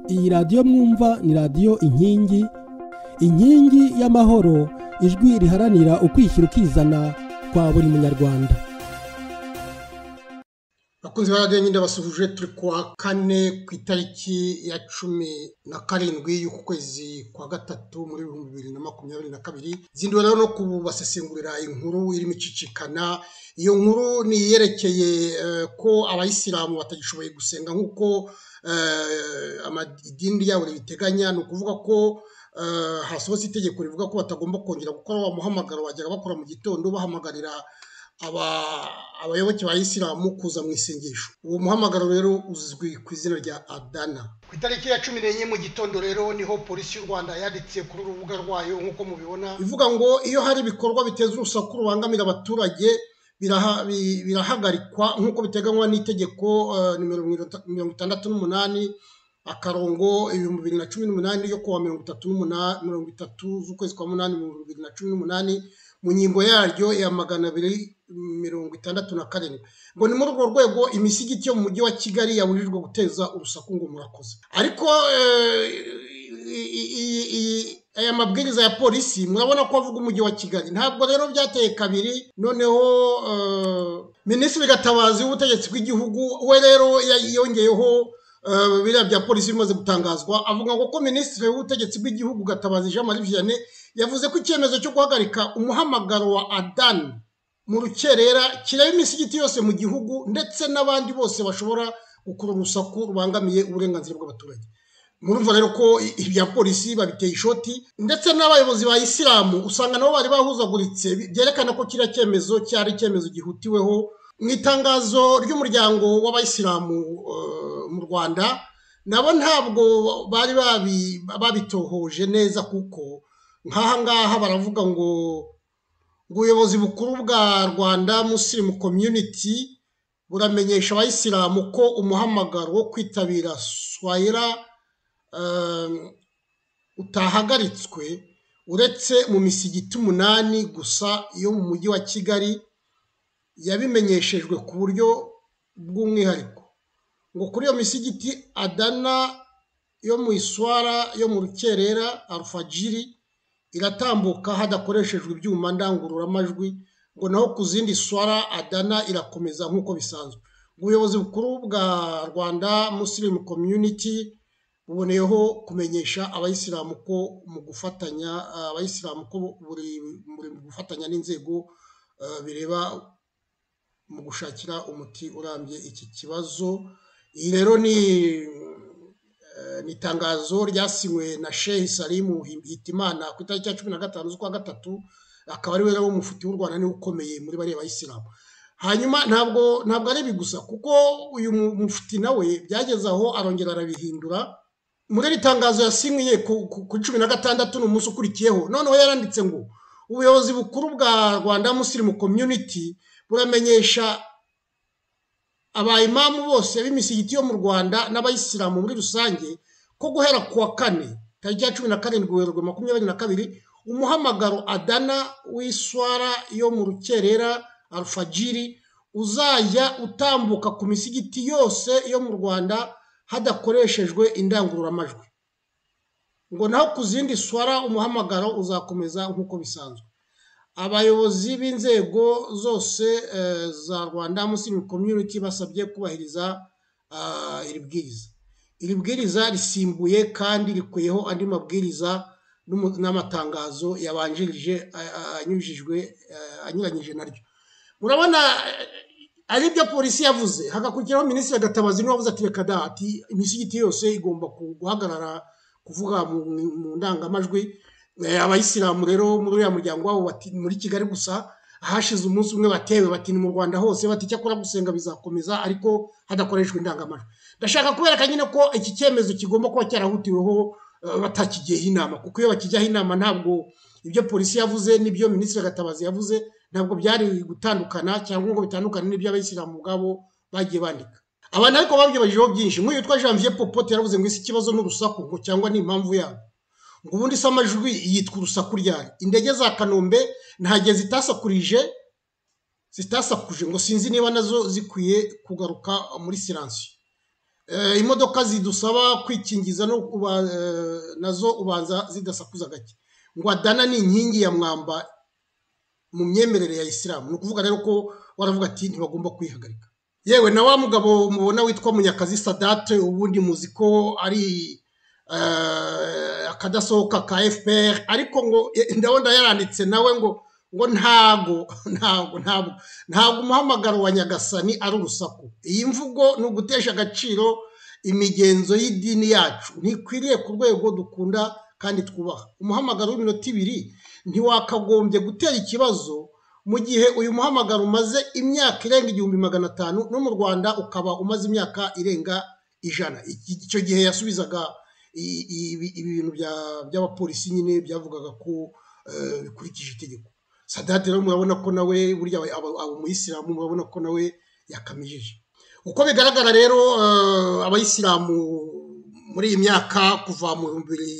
Iyi radiyo mwumva ni radiyo inkingi y'amahoro, ijwi riharanira ukwishyira ukizana kwa buri munyarwanda. Bakunzi ba radiyo nyine basuhuje, turi kuwa kane ku itariki ya 17 y'ukwezi kwa gatatu muri 2022. Zinduwe rero no kubasesengurira inkuru irimo icicikana. Iyo nkuru ni yerekeye ko abayisilamu batagishoboye gusenga nk'uko amadini yabo biteganya. Ni ukuvuga ko hasohotse itegeko rivuga ko batagomba kongera gukora wa muhamagaro bajyaga bakora mu gitondo bahamagarira abayoboke ba Isilamu kuza mu isengesho. Uwo muhamagaro rero uzwi ku izina rya Adana. Ku itariki ya 14 mu gitondo rero niho polisi y'u Rwanda yanditse kuri urubuga rwayo nk'uko mubibona, ivuga ngo iyo hari ibikorwa biteza urusaku rubangamira abaturage birahagarikwa nk'uko biteganywa n'itegeko nimero 68 akarongo 2018 yo kuwa 30 z'ukwezi kwa 8 2018 mu ngingo yaryo ya 267. Ngo ni muri urwo rwego imisigiti yo mu mujyi wa Kigali yabujijwe guteza urusaku ngo murakoze. Ariko aya mabwiriza ya polisi murabona ko avuga umujyi wa Kigali, ntabwo rero byateye kabiri. Noneho Minisitiri Gatabazi w'ubutegetsi bw'igihugu we rero yongeyeho biriya bya polisi bimaze gutangazwa, avuga ko Minisitiri w'ubutegetsi bw'igihugu Gatabazi Jean Marie Vianney yavuze ko icyemezo cyo guhagarika umuhamagaro wa Adhan mu rukerera kireba imisigiti yose mu gihugu ndetse n'abandi bose bashobora gukora urusaku rubangamiye uburenganzira bw'abaturage. Murumva rero ko ibya polisi babiteye ishoti, ndetse n'abayobozi ba Isilamu usanga nabo bari bahuzaguritse, byerekana ko kiriya cyemezo cyari icyemezo gihutiweho. Mu itangazo ry'umuryango w'abayisilamu mu Rwanda nabo ntabwo bari babitohoje neza, kuko nk'aha ngaha baravuga ngo ubuyobozi bukuru bwa Rwanda Muslim Community buramenyesha abayisilamu ko umuhamagaro wo kwitabira swahira utahagaritswe uretse mu misigiti 8 gusa yo mu mujyi wa Kigali yabimenyeshejwe ku buryo bw'umwihariko. Ngo kuri iyo misigiti Adana yo mu Iswara yo mu Rukerera Alfajiri iratambuka hadakoreshejwe ibyuma ndangururamajwi, ngo naho ku zindi Swara Adana irakomeza nk'uko bisanzwe. Ubuyobozi bukuru bwa Rwanda Muslim Community buboneyeho kumenyesha abayisilamu ko mu gufatanya n'inzego bireba mu gushakira umuti urambye iki kibazo. Iyi rero ni itangazo ryasinywe na Sheikh Salimu Hitimana ku itariki ya 15 z'ukwa gatatu, akaba ari we rero umufiti w'u Rwanda ni ukomeye muri bari abayisilamu. Hanyuma ntabwo ari bigusa, kuko uyu mufiti nawe byageze aho arongera arabihindura. Muri iri tangazo yasinyiye ku 16 n'umunsi ukurikiyeho, noneho yaranditse ngo ubuyobozi bukuru bwa Rwanda Muslim Community buramenyesha abayimamu bose b'imisigiti yo mu Rwanda n'abayisilamu muri rusange ko guhera kuwa kane tariki ya 17 Werurwe 2022 umuhamagaro Adana w'Iswara yo mu Rukerera Alfajiri uzajya utambuka ku misigiti yose yo mu Rwanda hadakoreshejwe indangururamajwi. Ngo naho ku zindi Swara umuhamagaro uzakomeza nk'uko bisanzwe. Abayobozi b'inzego zose za Rwanda Muslim Community basabye kubahiriza iri bwiriza risimbuye kandi rikuyeho andi mabwiriza n'amatangazo yabanjirije anyuranyije naryo. Murabona ari byo polisi yavuze, hagakurikiraho Minisitiri Gatabazi niwe wavuze ati reka da, ati imisigiti yose igomba guhagarara kuvuga mu ndangamajwi. Abayisilamu rero muri uriya muryango wabo bati muri Kigali gusa hashize umunsi umwe batewe, bati ni mu Rwanda hose, bati cyakora gusenga bizakomeza ariko hadakoreshwa indangamajwi. Ndashaka kubereka nyine ko iki cyemezo kigomba kuba cyarahutiweho batakigiyeho inama, kuko iyo bakijyaho inama ntabwo ibyo polisi yavuze n'ibyo Minisitiri Gatabazi yavuze ntabwo byari gutandukana, cyangwa ngo bitandukane n'ibyo abayisilamu ubwabo bagiye bandika. Abantu ariko babyibajijeho byinshi. Nk'uyu yitwa Janvier Popote yaravuze ngo isi kibazo n'urusaku ngo cyangwa ni impamvu yabo. Ngo ubundi se amajwi yitwa urusaku ryari? Indege za Kanombe ntagiye zitasakuje ngo sinzi niba nazo zikwiye kugaruka muri siransiyo. imodoka zidusaba kwikingiza no nazo ubanza zidasakuza gake ngo adana ni inkingi ya mwamba mu myemerere ya Islam. Ni ukuvuga rero ko waravuga ati ntibagomba kwihagarika. Yewe na wa mugabo mubona witwa Munyakazi Sadat, ubundi muzi ko ari akadasohoka ka FPR, ariko ngo ndabona yaranditse nawe ngo ntago umuhamagaro wa Nyagasani ari urusaku. Iyi mvugo ni ugutesha agaciro imigenzo y'idini yacu, ntikwiriye ku rwego dukunda kandi twubaha. Umuhamagaro w'iminota 2 ntiwakagombye gutera ikibazo mu gihe uyu muhamagaro umaze imyaka irenga 1500 no mu Rwanda ukaba umaze imyaka irenga 100. Icyo gihe yasubizaga ibintu by'abapolisi nyine byavugaga ko bikurikije itegeko. Sadat rero murabona ko nawe burya abo muyisilamu murabona ko nawe yakamijije. Uko bigaragara rero abayisilamu muri iyi myaka kuva mu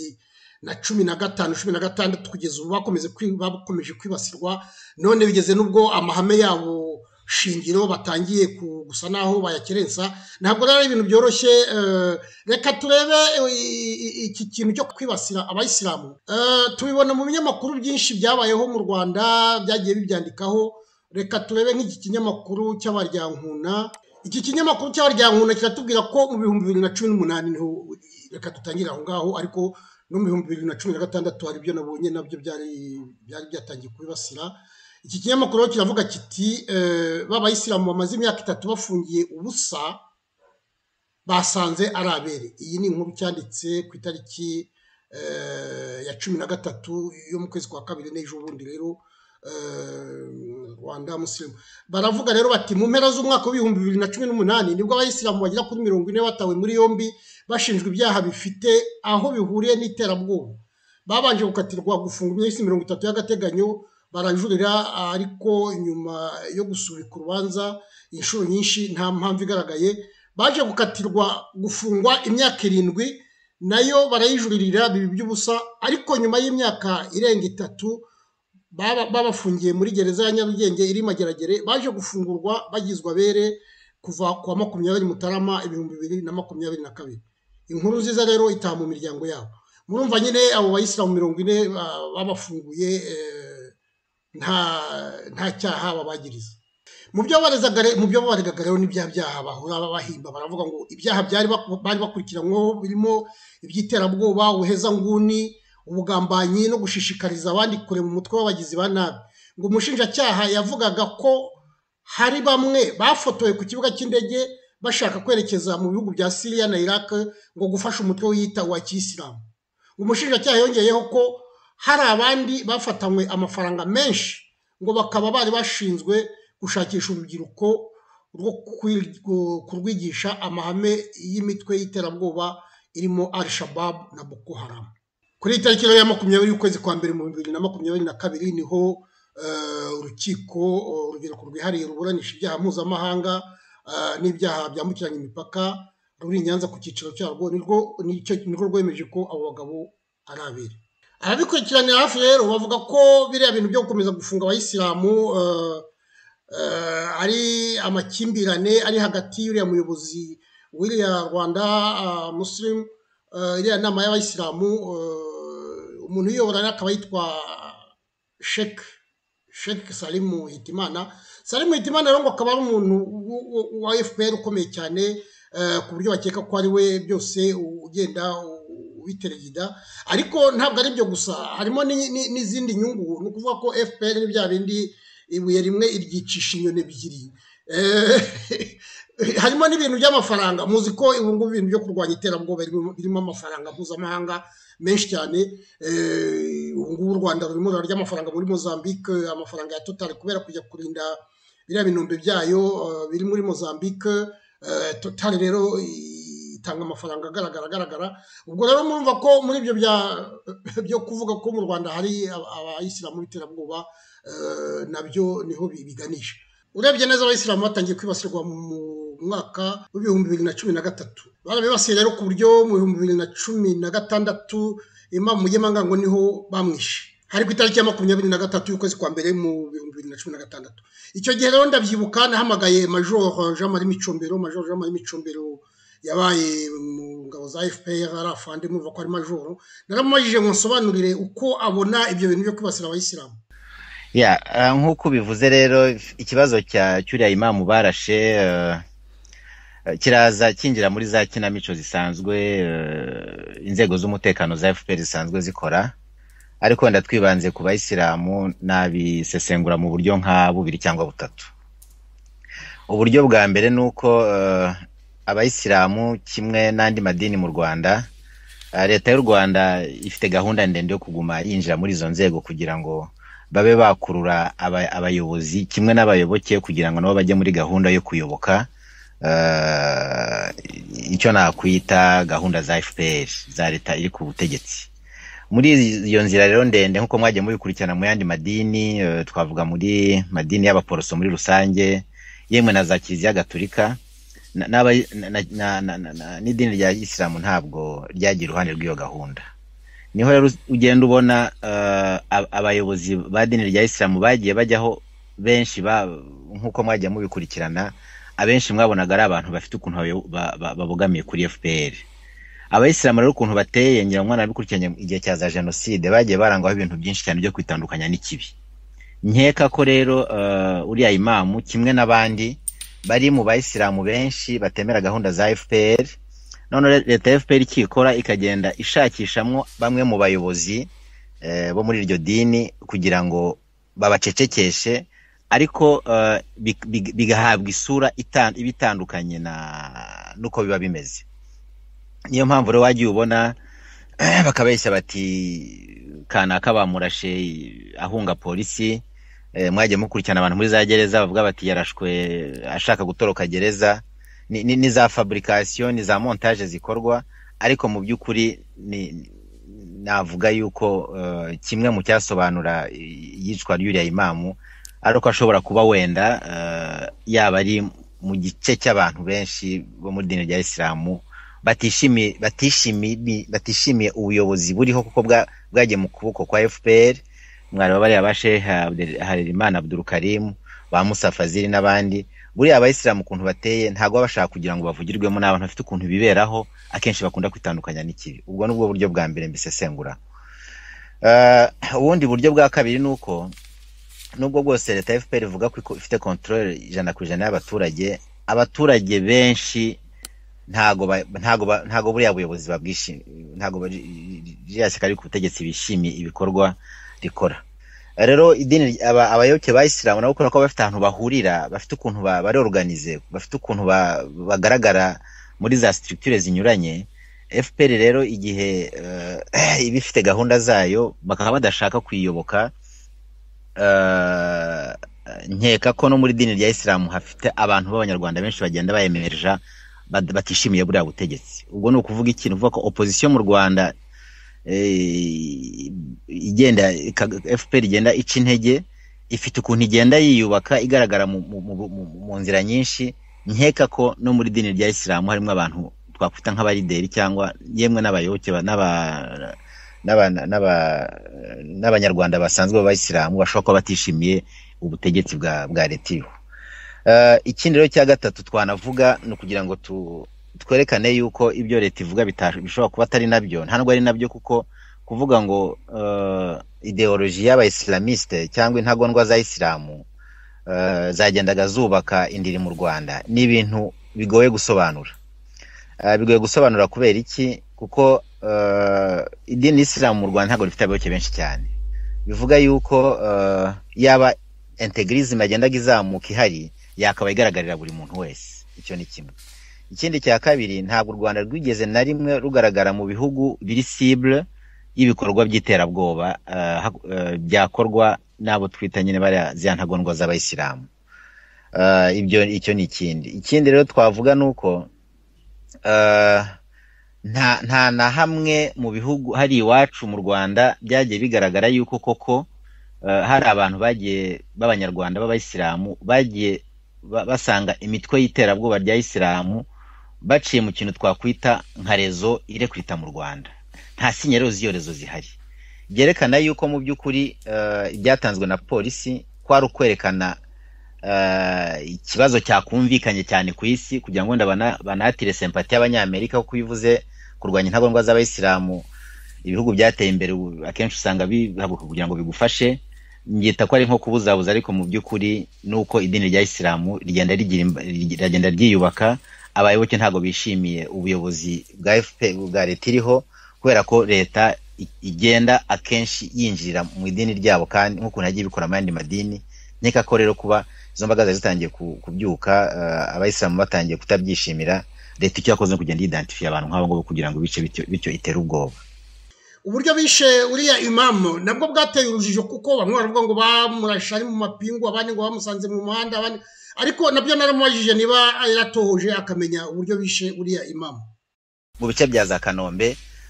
2015-16 kugeza ubu bakomeje kwibasirwa, none bigeze nubwo amahame yabo shingiro batangiye gusa naho bayakerensa. Ntabwo rero ibintu byoroshye. Reka turebe iki kintu cyo kwibasira abayisilamu. Tubibona mu binyamakuru byinshi byabayeho mu Rwanda byagiye bibyandikaho. Reka turebe nk'iki kinyamakuru cy'Abaryankuna. Iki kinyamakuru cy'Abaryankuna kiratubwira ko mu 2018 niho, reka tutangire aho ngaho, ariko no mu 2016 hari ibyo nabonye nabyo byari byatangiye kubibasira. Iki kinyamakuru kiravuga kiti b'abayisilamu bamaze imyaka 3 bafungiye ubusa basanze ari abere. Iyi ni inkuru cyanditse ku itariki ya 13 yo mu kwezi kwa kabiri n'ejo bundi rero. Rwanda Muslim baravuga rero bati mu mpera z'umwaka wa 2018 nibwo abayisilamu bagera kuri 40 batawe muri yombi bashinjwe ibyaha bifite aho bihuriye n'iterabwoba. Babanje gukatirwa gufunga imyaka 30 y'agateganyo, barajurira, ariko nyuma yo gusubika urubanza inshuro nyinshi nta mpamvu igaragaye baje gukatirwa gufungwa imyaka 7 nayo barayijuririra bibi by'ubusa. Ariko nyuma y'imyaka irenga 3 babafungiye muri gereza ya Nyarugenge iri Mageragere baje gufungurwa bagizwa bere kuva kwa 20 Mutarama 2022. Inkuru nziza rero itaha mu miryango yabo. Murumva nyine abo bayisilamu 40 babafunguye nta cyaha babagiriza. Mu byo baregaga rero n'ibya byaha bahura bahimba, baravuga ngo ibyaha bari bakurikiranyweho birimo iby'iterabwoba, ubuheza nguni, ubugambanyi no gushishikariza abandi kure mu mutwe w'abagizi ba nabi. Ngo umushinjacyaha yavugaga ko hari bamwe bafotowe ku kibuga cy'indege bashaka kwerekeza mu bihugu bya Syria na Iraq ngo gufasha umutwe wiyita wa Kiyisilamu. Ngo umushinjacyaha yongeyeho ko hari abandi bafatanywe amafaranga menshi ngo bakaba bari bashinzwe gushakisha urubyiruko rwo kurwigisha amahame y'imitwe y'iterabwoba irimo Al-Shabaab na Boko Haram. Kuri itariki ya 20 y'ukwezi kwa mbere mu 2022 niho urukiko rwihariye ruburanisha ibyaha mpuzamahanga n'ibyaha byambukiranya imipaka ruri Nyanza ku cyiciro cyarwo nirwo rwemeje ko abo bagabo ari abere. Ababikurikiranira hafi rero bavuga ko biriya bintu byo gukomeza gufunga abayisilamu ari amakimbirane ari hagati y'uriya muyobozi w'iriya Rwanda Muslim, iriya nama y'abayisilamu, umuntu uyobora akaba yitwa Sheikh Salimu Hitimana. Salimu Hitimana rero ngo akaba ari umuntu wa FPR ukomeye cyane ku buryo bakeka ko ari we byose ugenda ubiteregida. Ariko ntabwo ari byo gusa, harimo n'izindi nyungu. Ni ukuvuga ko FPR ni bya bindi ibuye rimwe iryicisha inyoni ebyiri. Harimo n'ibintu by'amafaranga. Muzi ko ubu ngubu ibintu byo kurwanya iterabwoba birimo amafaranga mpuzamahanga menshi cyane. Ubu ngubu u Rwanda rurimo rurarya amafaranga muri Mozambique, amafaranga ya Total kubera kujya kurinda biriya binombe byayo biri muri Mozambique. Total rero itanga amafaranga agaragara. Ubwo rero murumva ko muri ibyo byo kuvuga ko mu Rwanda hari abayisilamu b'iterabwoba nabyo niho biganisha. Urebye neza abayisilamu batangiye kwibasirwa mu mwaka wa 2013. Barabibasiye rero ku buryo mu 2016 Imam Mugemanga ngo niho bamwishe. Hari ku itariki ya 23 y'ukwezi kwa mbere mu 2016. Icyo gihe rero ndabyibuka nahamagaye Major Jean Marie Micombero yabaye mu ngabo za FPR ari afande muva ko ari majoro naramajije ngo nsobanurire uko abona ibyo bintu byo kwibasira abayisilamu. Nk'uko bivuze rero ikibazo cya cyuriya imamu barashe kiraza kinjira muri za kinamico zisanzwe inzego z'umutekano za FPR zisanzwe zikora, ariko ndatwibanze ku bayisilamu nabisesengura mu buryo nka bubiri cyangwa butatu. Uburyo bwa mbere nuko abayisilamu kimwe n'andi madini mu Rwanda, leta y'u Rwanda ifite gahunda ndende yo kuguma yinjira muri izo nzego kugira ngo babe bakurura abayobozi kimwe n'abayoboke kugira ngo nabo bajye muri gahunda yo kuyoboka icyo nakwita gahunda za FPR za leta iri ku butegetsi. Muri iyo nzira rero ndende nkuko mwagiye mubikurikirana mu yandi madini, twavuga muri madini y'abaporoso muri rusange, yemwe na za Kiliziya Gatolika n'idini rya Isilamu ntabwo ryagira uruhande rw'iyo gahunda. Niho rero ugenda ubona abayobozi ba dini rya Isilamu bagiye bajyaho benshi nkuko mwagiye mubikurikirana, abenshi mwabonaga ari abantu bafite ukuntu babogamiye kuri FPR. Abayisilamu rero ukuntu bateye, ngira mwana bikurikiranye igihe cya za genocide, bagiye barangwaho ibintu byinshi cyane byo kwitandukanya n'ikibi. Nkeka ko rero uriya imamu kimwe n'abandi bari mu bayisilamu benshi batemera gahunda za FPR, none leta ya FPR ikikora ikagenda ishakishamwo bamwe mu bayobozi bo muri iryo dini kugira ngo babacecekeshe, ariko bigahabwa isura ibitandukanye nuko biba bimeze. Niyo mpamvu rero wagiye ubona bakabeshya bati kanaka bamurashe ahunga polisi, mwagiye mukurikirana abantu muri za gereza bavuga bati yarashwe ashaka gutoroka gereza. Ni za fabrication, ni za montage zikorwa, ariko mu by'ukuri navuga yuko kimwe mu cyasobanura yicwa ry'uriya imamu ariko ashobora kuba wenda yaba ari mu gice cy'abantu benshi bo muri dini rya Isilamu batishimiye ubuyobozi buriho kuko bwagiye mu kuboko kwa FPR. Mwareba bari abashe Harerimana Abdul Karim, ba Musa Fazili n'abandi. Buriya abayisilamu ukuntu bateye ntago bashaka kugira ngo bavugirwemo n'abantu bafite ukuntu biberaho, akenshi bakunda kwitandukanya n'ikibi. Ubwo nubwo buryo bwa mbere mbisesengura. Ubundi buryo bwa kabiri nuko nubwo bwose leta ya FPR ivuga ko ifite control 100% y'abaturage, abaturage benshi ntago buriya buyobozi babwishimiye, ntago buriya shyaka ari ku butegetsi bishimiye ibikorwa rikora. Rero idini abayoboke ba Isilamu nabo ko bafite ahantu bahurira, bafite ukuntu bari organize, bafite ukuntu bagaragara muri za structure zinyuranye. FPR rero igihe ibifite gahunda zayo bakaba badashaka kwiyoboka, nkeka ko no muri dini rya Isilamu hafite abantu b'abanyarwanda benshi bagenda bayemerera batishimiye buriya butegetsi. Ubwo ni ukuvuga ikintu uvuga ko opposition mu Rwanda igenda FPR igenda ica intege, ifite ukuntu igenda yiyubaka igaragara mu nzira nyinshi. Nkeka ko no muri dini rya Isilamu harimo abantu twakwita nk'abarideri cyangwa yemwe n'abayoboke n'abanyarwanda basanzwe b'Abayisilamu bashobora kuba batishimiye ubutegetsi bwa leta. Ikindi rero cya gatatu twanavuga no kugira ngo twerekane yuko ibyo leta ivuga bishobora kuba atari nabyo, ntabwo ari nabyo, kuko kuvuga ngo ideology y'abayislamiste cyangwa intagondwa za Isilamu zagendaga zubaka indiri mu Rwanda ni ibintu bigoye gusobanura. Bigoye gusobanura kubera iki? Kuko idini Isilamu mu Rwanda ntabwo rifite abayoboke benshi cyane. Bivuga yuko yaba integrisme agendaga izamuka ihari yakaba igaragarira buri muntu wese. Icyo ni kimwe. Ikindi cya kabiri, ntabwo u Rwanda rwigeze na rimwe rugaragara mu bihugu biri cible y'ibikorwa by'iterabwoba byakorwa nabo twita nyine bari zantagondwa z'abayisilamu. Icyo ni ikindi rero twavuga nuko nta na hamwe mu bihugu hari iwacu mu Rwanda byagiye bigaragara yuko koko hari abantu bagiye b'abanyarwanda b'abayisilamu bagiye basanga imitwe y'iterabwoba rya Isilamu baciye mu kintu twakwita nka rezo irekwita mu Rwanda. Nta sinyero z'iyorezo zihari byerekana yuko mu by'ukuri ibyatanzwe na polisi kwari ukwerekana ikibazo cyakumvikanye cyane ku isi kugira ngo banatire sympathy y'abanyamerika kuko bivuze kurwanya intagondwa z'abayisilamu ibihugu byateye imbere akenshi usanga bihaguruka kugira ngo bigufashe. Ngita ko ari nko kubuzabuza, ariko mu by'ukuri nuko idini rya Isilamu rigenda ryiyubaka. Abayoboke ntago bishimiye ubuyobozi bwa FPR bwa leta iriho, kubera ko leta igenda akenshi yinjirira mu idini ryabo kandi nkuko nagiye bikora amandi madini. Nkeka ko rero kuba izo mbaga zitangiye kubyuka, abayisilamu batangiye kutabyishimira, leta icyo yakoze kugenda identify abantu nk'abo ngo kugira ngo bityo itera ubwoba. Uburyo bishe uriya imamu nabwo bwateye urujijo, kuko bamwe baravuga ngo bamurashe ari mu mapingu, abandi ngo bamusanze mu muhanda, abandi ariko nabyo naramubajije niba yaratohoje akamenya uburyo bishe uriya imamu. Mu bice bya za Kanombe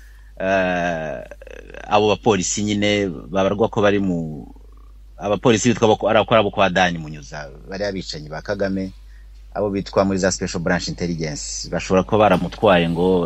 abo bapolisi nyine babarwa ko bari mu abapolisi bitwa arakora abo kwa Dani Munyuza, bari abicanyi ba Kagame, abo bitwa muri za Special Branch Intelligence, bashobora ko baramutwaye ngo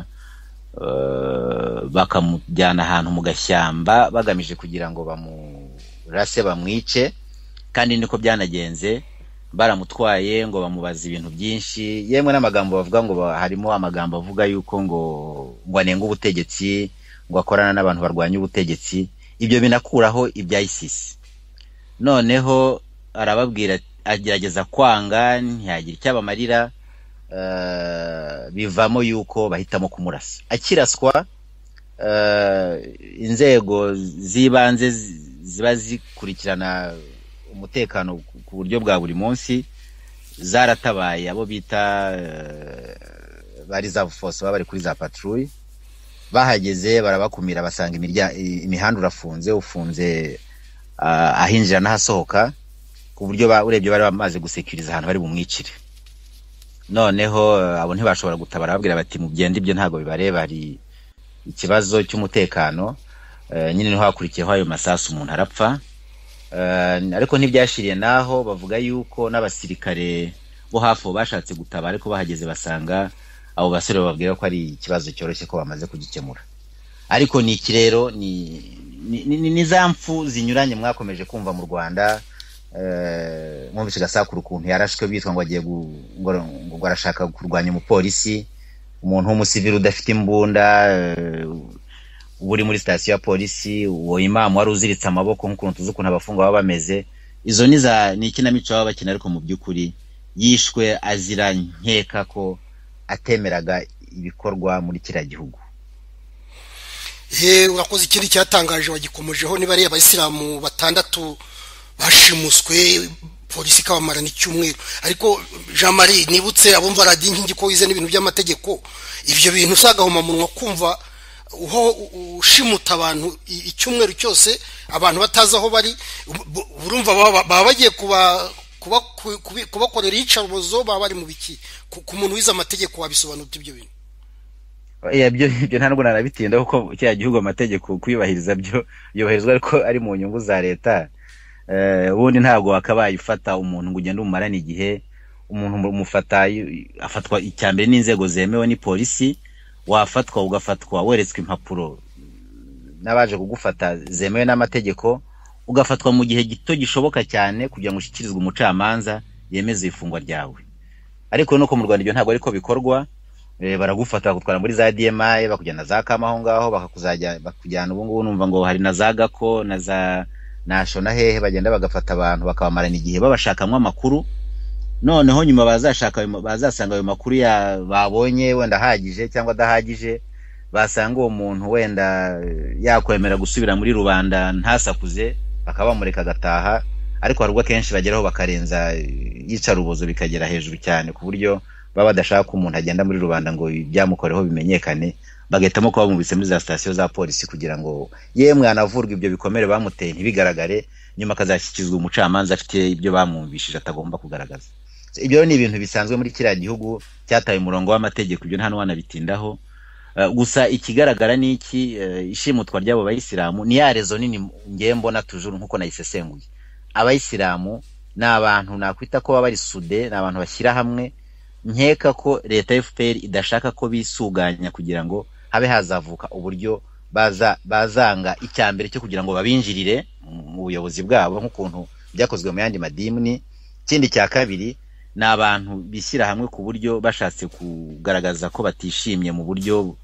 bakamujyana ahantu mu gashyamba bagamije kugira ngo bamurase bamwice, kandi niko byanagenze. Baramutwaye ngo bamubaza ibintu byinshi, yemwe n'amagambo bavuga ngo harimo amagambo avuga yuko ngo anenga ubutegetsi, ngo akorana n'abantu barwanya ubutegetsi. Ibyo binakuraho ibya ISIS. Noneho arababwira, agerageza kwanga, ntiyagira icyabamarira, bivamo yuko bahitamo kumurasa. Akiraswa inzego zibanze ziba zikurikirana umutekano ku buryo bwa buri munsi zaratabaye, abo bita bari za force bari kuri za patrouille. Bahageze barabakumira, basanga imihanda ufunze ahinjira n'ahasohoka, ku buryo urebye bari bamaze gusekuriza ahantu bari bumwicire. Noneho abo ntibashobora gutabara, babwira bati mugende, ibyo ntago bibareba, hari ikibazo cy'umutekano. Nyine niho hakurikiyeho ayo masasu, umuntu arapfa. Ariko ntibyashiriye naho, bavuga yuko n'abasirikare bo hafi bashatse gutabara, ariko bahageze basanga abo basore bababwira ko ari ikibazo cyoroshye ko bamaze kugikemura. Ariko ni ikirero ni zamfu zinyuranye mwakomeje kumva mu Rwanda. Mwumvise Gasakuru ukuntu yarashwe bitwa ngo agiye ngo arashaka kurwanya umupolisi, umuntu w'umusivili udafite imbunda, uri muri station ya polisi, uwo imamu wari uziritse amaboko nk'ukuntu tuzi ukuntu abafungwa baba bameze. Izo ni ikinamico baba bakina, ariko mu by'ukuri yishwe azira nkeka ko atemeraga ibikorwa muri kiriya gihugu. Urakoze. Ikindi cyatangaje wagikomojeho, niba ari abayisilamu 6 bashimuswe, polisi kabamara n'icyumweru. Ariko Jean Marie, nibutse abumva radio Inkingi ko wize n'ibintu by'amategeko, ivyo bintu usagahoma munwa kumva uho ushimuta abantu icyumweru cyose, abantu bataza aho bari, urumva baba bagiye kubakorera iyicarubozo, baba bari mu biki? Ku muntu wize amategeko wabisobanura ibyo bintu? Ibyo ntabwo narabitinda, kuko cya gihugu amategeko kuyubahiriza byo yubahirizwa, ariko ari mu nyungu za leta. Ubundi ntabwo wakabaye ufata umuntu ngo ugende umumarane igihe. Umuntu umufata afatwa icyambere n'inzego zemewe ni polisi, wafatwa ugafatwa weretswe impapuro n'abaje kugufata zemewe n'amategeko, ugafatwa mu gihe gito gishoboka cyane kugira ngo ushikirizwe umucamanza yemeze ifungwa ryawe. Ariko nuko mu Rwanda ibyo ntabwo ariko bikorwa. Baragufata bakutwara muri za DMI, bakujyana za Kamaho ngaho, bakujyana ubu ngubu numva ngo hari na za Gako na za National hehe, bagenda bagafata abantu bakabamarana igihe babashakamwe amakuru. Noneho nyuma bazasanga ayo makuru babonye wenda hagije cyangwa adahagije, basanga uwo muntu wenda yakwemera gusubira muri rubanda ntasakuze, bakabamureka agataha. Ariko harubwo kenshi bageraho bakarenza yicarubozo bikagera hejuru cyane, ku buryo baba badashaka ko umuntu agenda muri rubanda ngo byamukoreho bimenyekane, bagetamo ko bamubise muri za station za polisi kugira ngo yemwe anavurwa ibyo bikomere bamuteye ntibigaragare, nyuma akazashyikizwa umucamanza afite ibyo bamwumvishije atagomba kugaragaza. Ibyo ni ibintu bisanzwe muri kiriya gihugu cyataye umurongo w'amategeko, ibyo nta n'wana bitindaho. Gusa ikigaragara ni iki, ishimutwa ry'abo bayisilamu ni ya rezo nini ngiye mbona tujuru nkuko nayisesenguye. Abayisilamu ni abantu nakwita ko baba bari sude, ni abantu bashyira hamwe. Nkeka ko leta FPR idashaka ko bisuganya kugira ngo habe hazavuka uburyo bazanga icyambere cyo kugira ngo babinjirire mu buyobozi bwabo, nk'ukuntu byakozwe mu yandi madini. ikindi cya kabiri ni abantu bishyira hamwe ku buryo bashatse kugaragaza ko batishimye mu buryo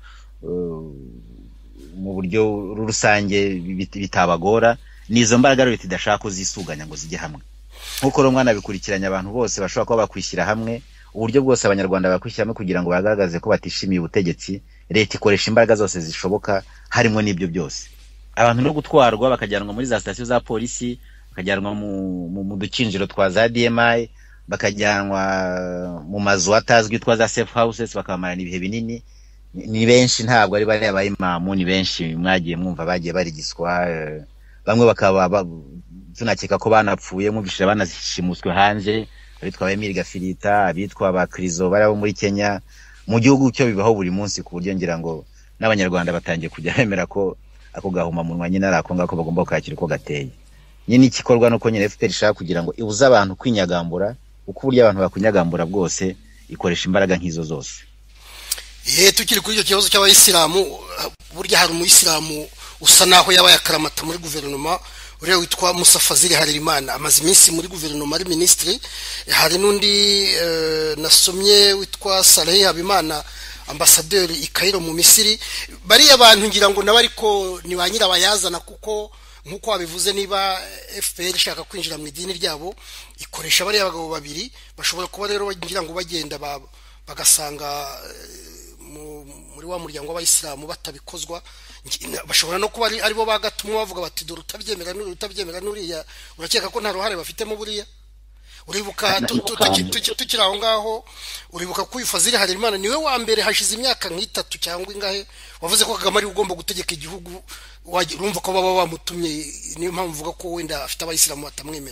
rusange bitabagora, nizo mbaraga rero tidashaka kuzisuganya ngo zijye hamwe. Nkuko ro mwana bikurikiranya abantu bose bashobora kuba bakwishyira hamwe, uburyo bwose abanyarwanda bakwishyira hamwe kugira ngo bagaragaze ko batishimiye ubutegetsi, leta ikoresha imbaraga zose zishoboka harimo n'ibyo byose. Abantu no gutwarwa bakajyanwa muri za station za polisi, bakajyanwa mu dukinjiro twa za DMI, bakajyanwa mu mazu atazwi twa za safe houses, bakamarana ibihe binini. Ni benshi, ntabwo ari bari abayimamu, ni benshi mwagiye mwumva bagiye barigiswa, bamwe bakaba tunakeka ko banapfuye, mwumvishije banashimuswe hanze, abitwa Emile Gafirita, abitwa ba Krizo bari abo muri Kenya. Mu gihugu cyo bibaho buri munsi, ku buryo ngira ngo n'abanyarwanda batangiye kujya bemera ko ako gahuma munwa nyine arako ngako bagomba kwakira uko gateye. Nyine ikikorwa nuko nyine FPR ishaka kugira ngo ibuze abantu kwinyagambura, uko buryo abantu bakunyagambura bwose ikoresha imbaraga nk'izo zose. Tukiri kuri icyo kibazo cy'abayisilamu, burya hari umuyisilamu usa naho yabaye akaramata muri guverinoma, uriya witwa Musa Fazil Harerimana, amaze iminsi muri guverinoma ari ministre. Hari n'undi nasomye witwa Saleh Habimana, ambassadeur i Cairo mu Misiri. Bari abantu ngira ngo naba ariko ni banyira bayazana, kuko nkuko wabivuze, niba FPR ishaka kwinjira mu idini ryabo ikoresha bari abagabo babiri, bashobora kuba rero ngira ngo bagenda bagasanga muri wa muryango w'abayisilamu batabikozwa, bashobora no kuba aribo bagatumwa bavuga bati dore utabyemera n'uriya, urakeka ko nta ruhare bafitemo buriya. Uribuka tukiri aho ngaho, uribuka ko Fazil Harerimana niwe wa mbere hashize imyaka nk'itatu cyangwa ingahe wavuze ko Kagame ari ugomba gutegeka igihugu. Urumva ko baba bamutumye, niyo mpamvu uvuga ko wenda afite abayisilamu batamwemera.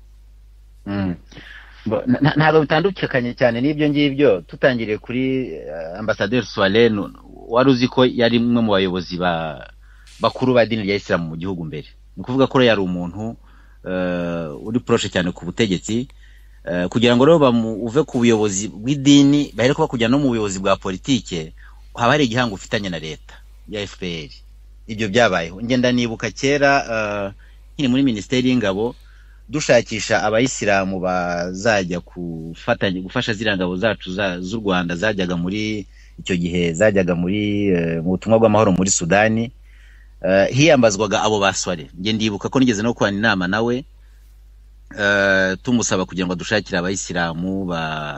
Ntabwo bitandukanye cyane n'ibyo ngibyo. Tutangiriye kuri Ambassadeur Swaleno, wari uzi ko yari umwe mu bayobozi bakuru ba dini rya Islam mu gihugu mbere. Ni kuvuga ko yari umuntu uri proche cyane ku butegetsi, kugira ngo rero uve ku buyobozi bw'idini bahere ko bakujyana no mu buyobozi bwa politike, haba hari igihango ufitanye na leta ya FPR. Ibyo byabayeho. Ngenda nibuka kera nkiri muri Ministeri y'Ingabo, dushakisha abayisilamu bazajya gufasha zirangabo zacu z'u Rwanda zajyaga muri icyo gihe, zajyaga muri mu butumwa bw'amahoro muri Sudani. Hiyambazwaga abo basware. Nge ndibuka ko nigeze no kwana inama nawe, tumusaba kugira ngo dushakire abayisilamu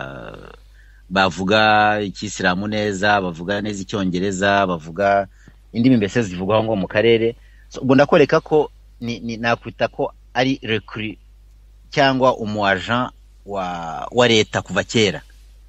bavuga ikisilamu neza, bavuga neza icyongereza, bavuga indimi mbese zivugwaho ngo mu karere. Ubwo ndakoreka ko nakwita ko ari recruit cyangwa umuagent wa leta kuva kera.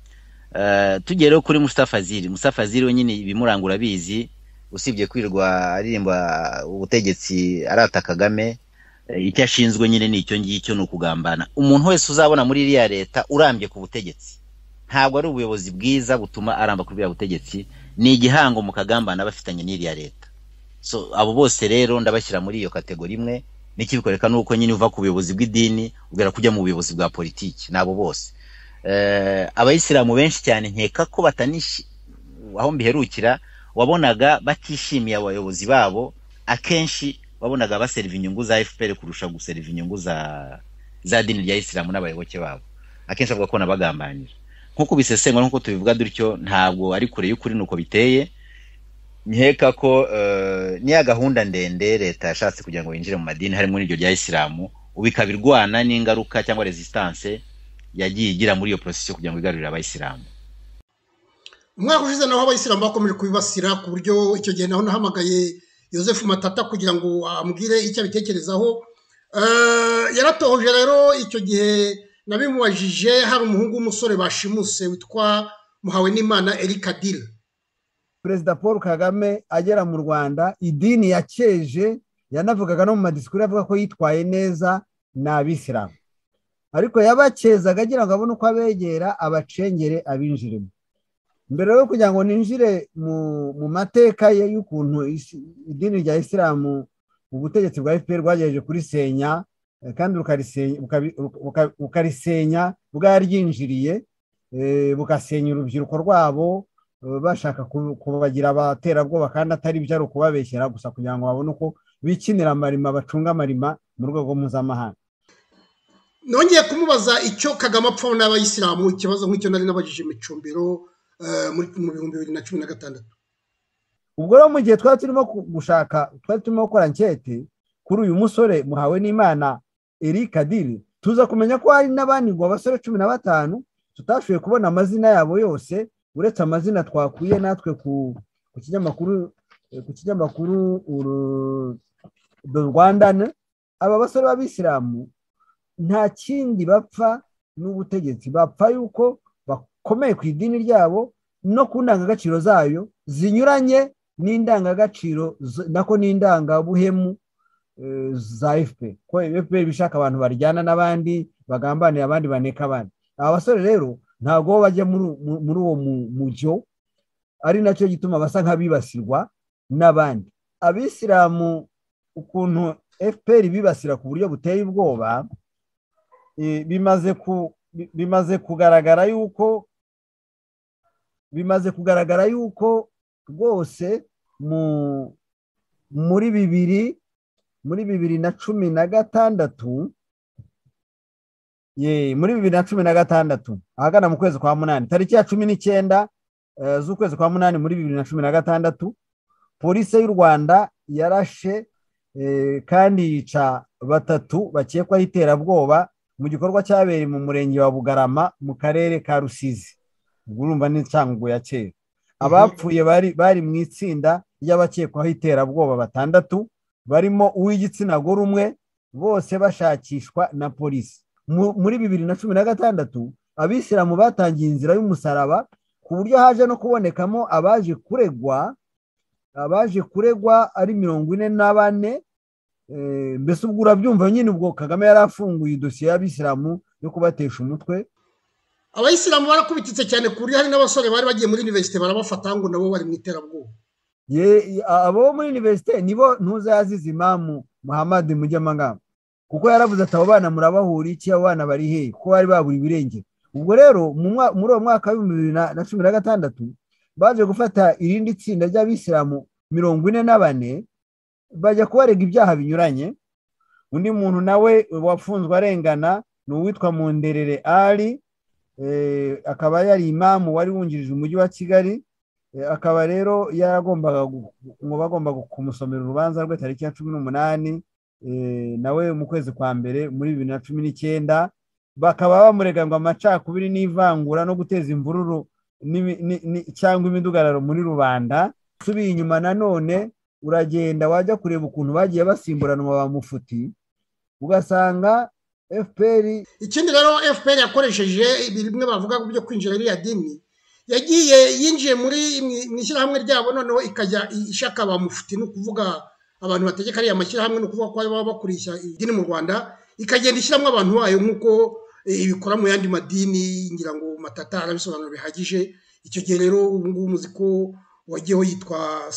Tugere kuri Musa Fazil wenyine ibimurangura bizi, usibye kwirwa aririmba ubutegetsi arata Kagame, icyo ashinzwe nyine nicyo ngicyo no kugambana. Umuntu wese uzabona muri iriya leta urambye ku butegetsi, ntabwo ari ubuyobozi bwiza butuma aramba kuri butegetsi, ni igihango mu kagambana bafitanye n'iriya leta. So abo bose rero ndabashyira muri iyo kategori imwe. Nikibikoreka nuko nyine uva ku buyobozi bw'idini ugera kujya mu buyobozi bwa politiki, nabo bose. Abayisilamu benshi cyane nkeka ko batanishi, aho mbiherukira wabonaga batishimiye abayobozi babo, akenshi wabonaga baserva inyungu za FPR kurusha guserva inyungu za dini rya Islam n'abayoboke babo. Akenshi avuga ko nabagambanira. Nkuko bisesengwa nkuko tubivuga dutyo, ntabwo ari kure y'ukuri nuko biteye. Nkeka ko niya gahunda ndende leta yashatse kugira ngo yinjire mu madini harimo n'iryo rya Islam, ubikabirwana n'ingaruka cyangwa resistance yagiye igira muri iyo process kugira ngo igarurire abayisilamu. Umwaka ushize naho abayisilamu bakomeje kubibasira, ku buryo icyo gihe naho nahamagaye Joseph Matata kugira ngo ambwire icyo abitekerezaho. Yaratohoje rero icyo gihe nabimubajije, hari umuhungu w'umusore bashimuse witwa Muhawenimana Eric Adil. Perezida Paul Kagame agera mu Rwanda, idini yaceje, yanavugaga no mu madisikuru avuga ko yitwaye neza n'abisilamu, ariko yabacezaga agira ngo abone uko abegera abacengere abinjiremo. Mbere yo kugira ngo ninjire mu mateka ye y'ukuntu idini rya Isilamu ubutegetsi bwa FPR bwagejeje kuri senya, kandi bukarisenya bwaryinjiriye, bukasenya urubyiruko rwabo, bashaka kubagira abaterabwoba kandi atari byo, ari ukubabeshyera gusa kugira ngo babone uko bikinira amarima, bacunga amarima mu rwego mpuzamahanga. nongeye kumubaza icyo Kagame apfa n'abayisilamu, ikibazo nk'icyo nari nabajije Micombero mu 2016. ubwo rero mu gihe twari turimo gushaka, twari turimo gukora ankete kuri uyu musore Muhawenimana Eric Kadiri, tuza kumenya ko hari n'abandi ngo abasore 15 tutashoboye kubona amazina yabo yose, uretse amazina twakuye natwe ku kinyamakuru The Rwandan. Aba basore b'abisilamu nta kindi bapfa n'ubutegetsi, bapfa yuko bakomeye ku idini ryabo no ku ndangagaciro zayo zinyuranye n'indangagaciro nako n'indangabuhemu za FPR. Ko FPR bishaka abantu baryana n'abandi, bagambanira abandi, baneka abandi. Aba basore rero ntago bajya muri uwo mujyo, ari nacyo gituma basa nk'abibasirwa n'abandi. Abisilamu ukuntu FPR bibasira ku buryo buteye ubwoba, bimaze kugaragara yuko rwose muri 2016 ahagana mu kwezi kwa 8 tariki ya 19 z'ukwezi kwa 8 muri 2016, polisi y'u Rwanda yarashe kandi yica 3 bakekwaho iterabwoba mu gikorwa cyabereye mu murenge wa Bugarama mu karere ka Rusizi. Urumva ni Cyangugu ya kera. Abapfuye bari mu itsinda ry'abakekwaho iterabwoba 6 barimo uw'igitsina gore umwe, bose bashakishwa na polisi. Muri 2016 abisilamu batangiye inzira y'umusaraba ku buryo haje no kubonekamo abaje kuregwa ari 44. Mbese ubwo urabyumva nyine, ubwo Kagame yarafunguye dosiye y'abisilamu yo kubatesha umutwe. Abayisilamu barakubititse cyane ku buryo hari n'abasore bari bagiye muri university barabafata ngo nabo bari mu iterabwoba. Abo muri university nibo ntuzazize Imamu Muhammad Mujyamangamba, kuko yaravuze ati abo bana murabahura iki, abo bana bari he, kuko bari baburi birenge. Ubwo rero muri uwo mwaka wa 2016 baje gufata irindi tsinda ry'abisilamu 44 bajya kubarega ibyaha binyuranye. Undi muntu nawe wafunzwe arengana ni uwitwa Munderere Ali, akaba yari imamu wari wungirije umujyi wa Kigali. Akaba rero bagomba kumusomera urubanza rwe tariki ya 18 nawe mu kwezi kwa mbere muri 2019. Bakaba bamurega ngo amacakubiri n'ivangura no guteza imvururu cyangwa imidugararo muri rubanda. Subiye inyuma nanone uragenda wajya kureba ukuntu bagiye basimburanwa ba Mufuti, ugasanga FPR. Ikindi rero FPR yakoresheje bimwe bavuga byo kwinjira iriya dini, yagiye yinjiye muri mwishyirahamwe ryabo, noneho ikajya ishaka ba Mufuti, no kuvuga abantu bategeka ariya mashyirahamwe, no kuvuga ko baba bakurisha idini mu Rwanda, ikagenda ishyiramo abantu bayo nk'uko ibikora mu yandi madini. Ngira ngo Matata arabisobanura bihagije. Icyo gihe rero ubu ngubu muzi ko wagiyeho yitwa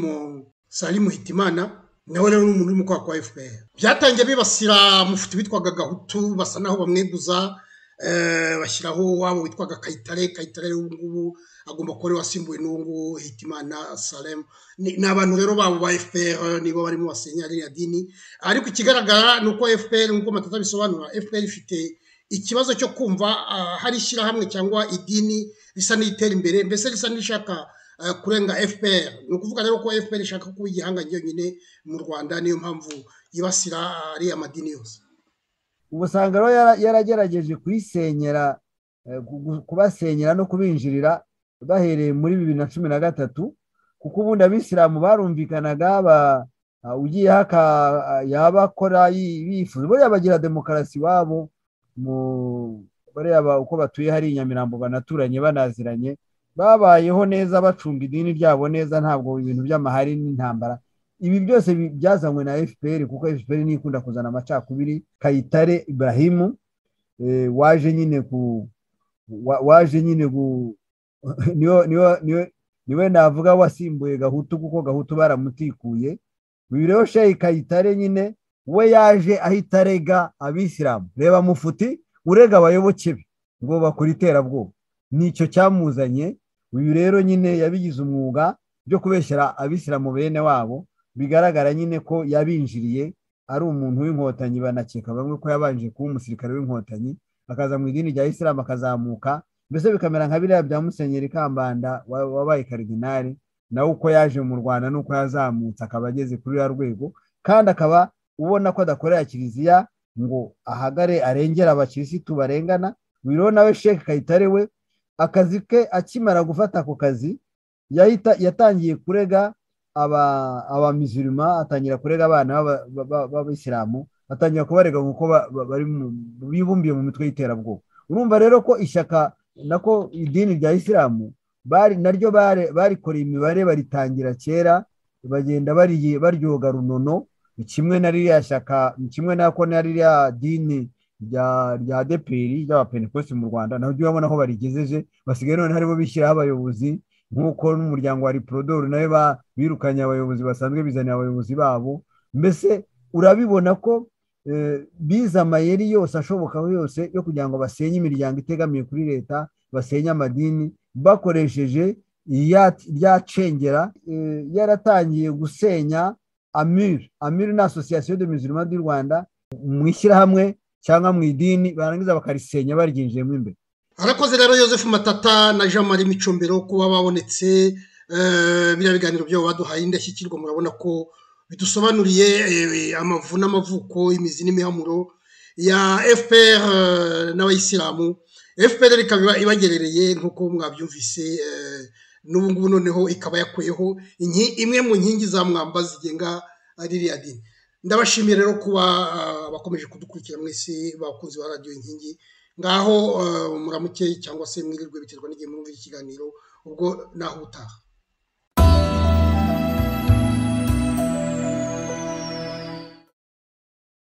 Salimu Hitimana, nawe rero n'umuntu uri mu kwa FPR. Byatangiye bibasira Mufuti witwaga Gahutu, basa naho bamweguza, bashyiraho wabo witwaga Kayitare ubu ngubu agomba kuba wasimbuye n'uwo Hitimana Salem. Ni abantu rero babo ba FPR nibo barimo basenya iriya dini. Ariko ikigaragara ni uko FPR, nk'uko Matata bisobanura, FPR ifite ikibazo cyo kumva hari ishyirahamwe cyangwa idini risa n'itera imbere, mbese risa n'ishaka kurenga FPR. Ni ukuvuga rero ko FPR ishaka kuba igihangange nyine mu Rwanda, niyo mpamvu yibasira ariya madini yose. Ubusanga rero yaragerageje kuyisenyera, kubasenyera no kubinjirira bahereye muri 2013, kuko ubundi abisilamu barumvikanaga ugiye yabakora bifuza buriya bagira demokarasi wabo bariya uko batuye hari Nyamirambo, banaturanye banaziranye, babayeho neza bacunga idini ryabo neza, ntabwo ibintu by'amahari n'intambara. Ibi byose byazanywe na FPR, kuko FPR ni ikunda kuzana amacakubiri. Kayitare Ibrahimu waje nyine niwe navuga wasimbuye Gahutu, kuko Gahutu baramutikuye. Uyu rero Sheikh Kayitare nyine we yaje ahita arega abisilamu. Reba Mufuti urega abayoboke be ngo bakora iterabwoba, nicyo cyamuzanye. Uyu rero nyine yabigize umwuga byo kubeshyera abisilamu bene wabo, bigaragara nyine ko yabinjiriye ari umuntu w'inkotanyi, banakeka bamwe ko yabanje kuba umusirikare w'inkotanyi, akaza mu idini rya Isilamu akazamuka, mbese bikamera nka biriya bya Musenyeri Kambanda wabaye karidinali, nawe uko yaje mu Rwanda nuko yazamutse akaba ageze kuri ya rwego, kandi akaba ubona ko adakorera kiliziya ngo ahagare arengera abakirisitu barengana. Wiriho nawe Sheikh Kayitare we akazi ke akimara gufata ako kazi yatangiye kurega abamizirima, atangira kurega abana b'Abisilamu, atangira kubarega nkuko bari bibumbiye mu mitwe y'iterabwoba. Urumva rero ko ishyaka nako idini rya Isilamu naryo barikoreye imibare, baritangira kera, bagenda baryoga runono, kimwe na ririya shyaka, kimwe nako na ririya dini rya DPR ry'abapentekosti mu Rwanda, naho urabona ko barigejeje, basigaye none haribo bishyiraho abayobozi, nk'uko n'umuryango wa Riprodor nawe birukanye abayobozi basanzwe, bizanira abayobozi babo. Mbese urabibona ko biza amayeri yose ashoboka yose yo kugira ngo basenye imiryango itegamiye kuri leta, basenye amadini, bakoresheje ryacengera. Yaratangiye gusenya Amir na Association de Musulmans du Rwanda mu ishyirahamwe cyangwa mu idini, barangiza bakarisenya baryinjiyemo imbere. Arakoze rero Joseph Matata na Jean Marie Micombero kuba babonetse, biriya biganiro byabo baduhaye indashyikirwa. Murabona ko bidusobanuriye amavu n'amavuko, imizi n'imihamuro ya FPR n'abayisilamu. FPR ikaba ibagerereye nk'uko mwabyumvise, n'ubu ngubu noneho ikaba yakuyeho imwe mu nkingi za mwamba zigenga ririya dini. Ndabashimiye rero kuba bakomeje kudukurikira mwese bakunzi ba Radio Inkingi. Ngaho muramuke cyangwa se mwirirwe, biterwa n'igihe mwumva ikiganiro, ubwo naho utaha.